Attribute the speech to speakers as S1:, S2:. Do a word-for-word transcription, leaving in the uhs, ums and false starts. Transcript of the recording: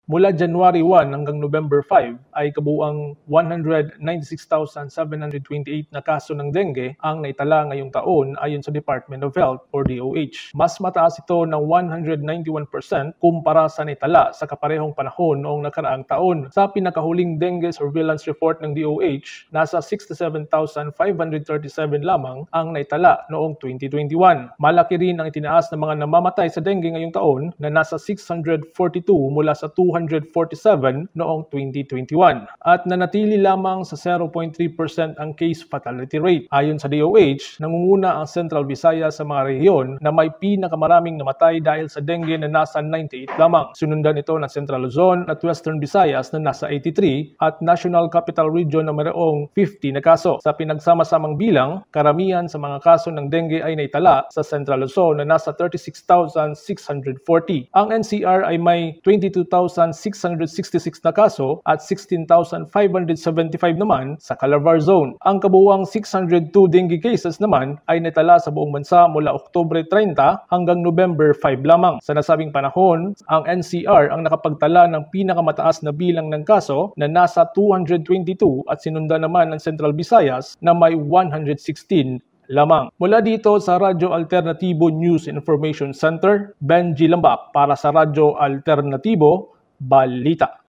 S1: Mula January one hanggang November five ay kabuuang one hundred ninety-six thousand seven hundred twenty-eight na kaso ng dengue ang naitala ngayong taon ayon sa Department of Health or D O H. Mas mataas ito ng one hundred ninety-one percent kumpara sa naitala sa kaparehong panahon noong nakaraang taon. Sa pinakahuling dengue surveillance report ng D O H, nasa sixty-seven thousand five hundred thirty-seven lamang ang naitala noong twenty twenty-one. Malaki rin ang itinaas ng mga namamatay sa dengue ngayong taon na nasa six hundred forty-two mula sa two hundred forty-seven noong twenty twenty-one. At nanatili lamang sa zero point three percent ang case fatality rate. Ayon sa D O H, nangunguna ang Central Visayas sa mga rehiyon na may pinakamaraming namatay dahil sa dengue na nasa ninety-eight lamang. Sunundan ito ng Central Luzon at Western Visayas na nasa eighty-three at National Capital Region na mayroong fifty na kaso. Sa pinagsama-samang bilang, karamihan sa mga kaso ng dengue ay naitala sa Central Luzon na nasa thirty-six thousand six hundred forty. Ang N C R ay may twenty-two thousand six hundred sixty-six na kaso at sixteen thousand five hundred seventy-five naman sa Calabar Zone. Ang kabuuang six hundred two dengue cases naman ay naitala sa buong bansa mula Oktubre thirty hanggang November five lamang. Sa nasabing panahon, ang N C R ang nakapagtala ng pinakamataas na bilang ng kaso na nasa two hundred twenty-two at sinundan naman ng Central Visayas na may one hundred sixteen lamang. Mula dito sa Radyo Alternatibo News Information Center, Benji Lambak para sa Radyo Alternatibo Balita.